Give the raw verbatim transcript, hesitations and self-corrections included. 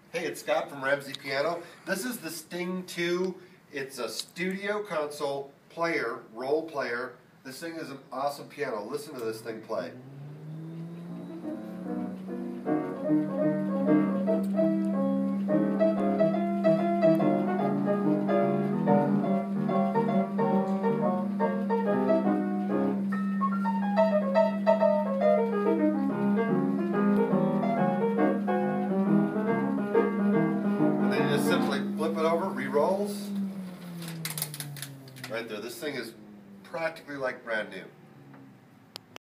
Hey, it's Scott from Ramsey Piano. This is the Sting two. It's a studio console player, roll player. This thing is an awesome piano. Listen to this thing play. And then you just simply flip it over, re-rolls. Right there. This thing is practically like brand new.